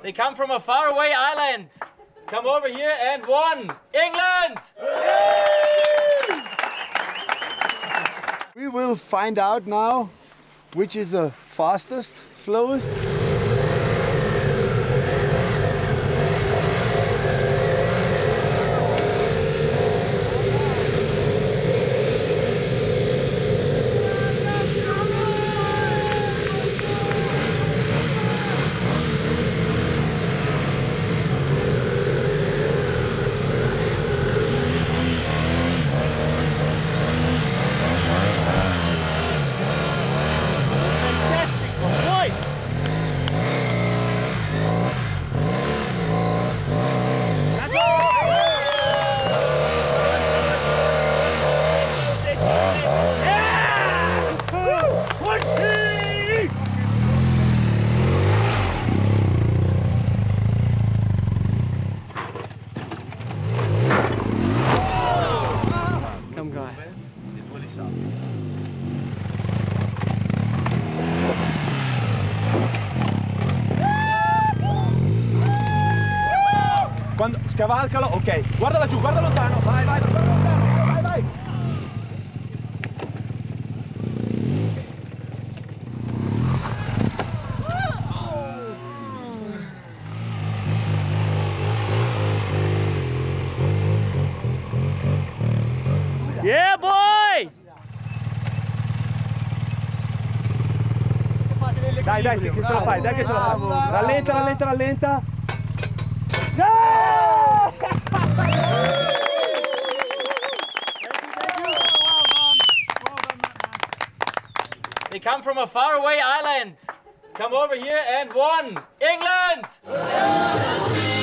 They come from a faraway island. Come over here and won. England! We will find out now which is the fastest, slowest. Come guy. Quando scavalcalo, ok. Guarda laggiù, guarda lontano. Vai, vai, guarda lontano. Vai, vai. Yeah, boy! Dai, dai, che ce la fai, dai che ce la fai. Rallenta, rallenta, rallenta. They come from a faraway island. Come over here and won. England!